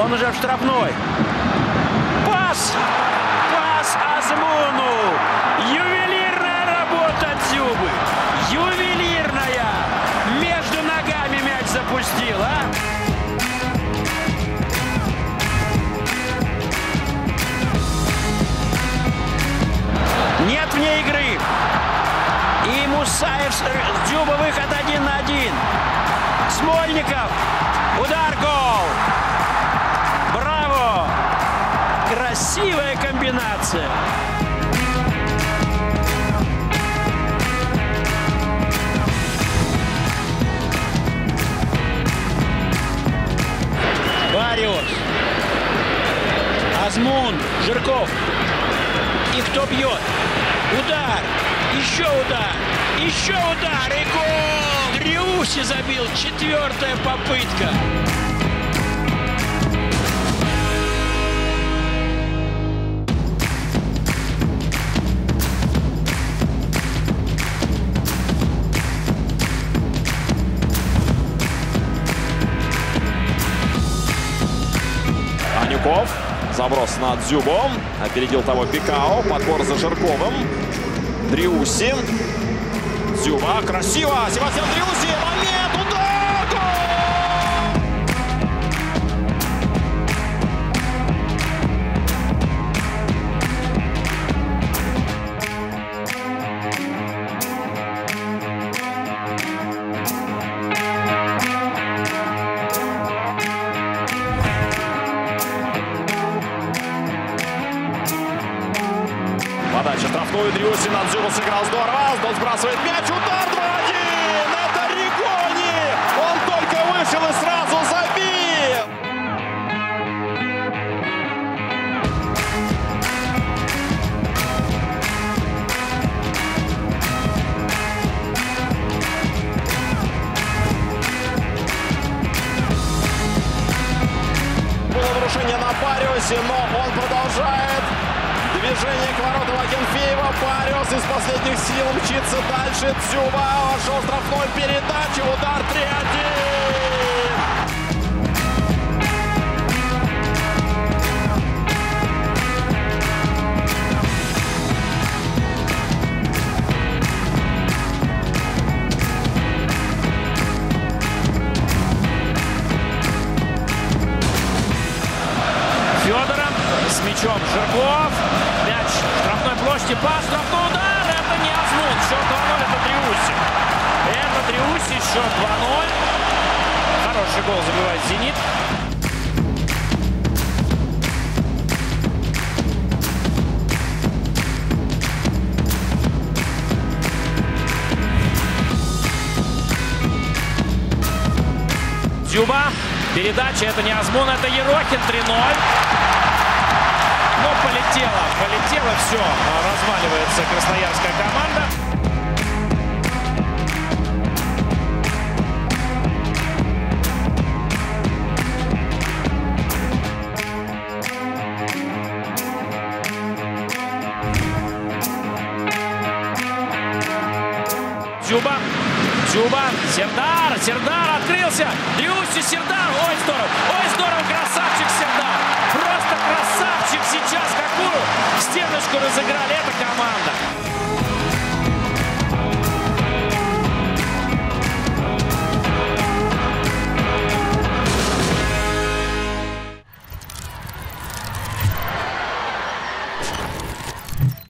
Он уже в штрафной. Пас! Пас Азмуну! Ювелирная работа Дзюбы! Ювелирная! Между ногами мяч запустил, а? Нет вне игры. И Мусаев, Дзюба, выход 1 на 1. Смольников. Удар, гол. Браво. Красивая комбинация. Бариус. Азмун. Жирков. И кто бьет? Удар. Еще удар. Еще удар. И гол. Дриусси забил. 4-я попытка. Анюков. Заброс на Дзюбу. Опередил того Пикао. Подбор за Жирковым. Дриусси. Дзюба. Красиво. Себастьян Дриусси. Момент. Удар. Гол! Подача штрафную. Дриусси на Дзюбу сыграл здорово. Он сбрасывает мяч. Удар 2-1. Это Ригони. Он только вышел и сразу забил. Было нарушение на Бариусе, но он продолжает. Движение к воротам Акинфеева. Бариус из последних сил мчится дальше. Дзюба вошел в штрафной, передачи. Удар 3-1. Федоров с мячом. Жирков. Мяч в штрафной площади. Пас, штрафной удар. Это не Азмун. Счет 2-0. Это Дриусси. Это Дриусси. Счет 2-0. Хороший гол забивает «Зенит». Дзюба. Передача. Это не Азмун. Это Ерохин. 3-0. Но полетело все. Разваливается красноярская команда. Дзюба. Сердар открылся. Дриусси, Сердар. Ой, здорово, красавчик Сердар. Просто красавчик сейчас. Какую стеночку разыграли эта команда.